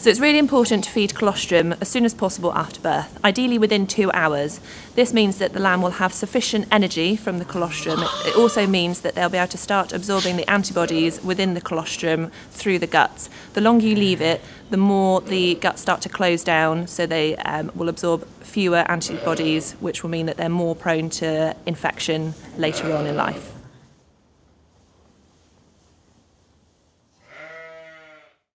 So it's really important to feed colostrum as soon as possible after birth, ideally within 2 hours. This means that the lamb will have sufficient energy from the colostrum. It also means that they'll be able to start absorbing the antibodies within the colostrum through the guts. The longer you leave it, the more the guts start to close down, so they will absorb fewer antibodies, which will mean that they're more prone to infection later on in life.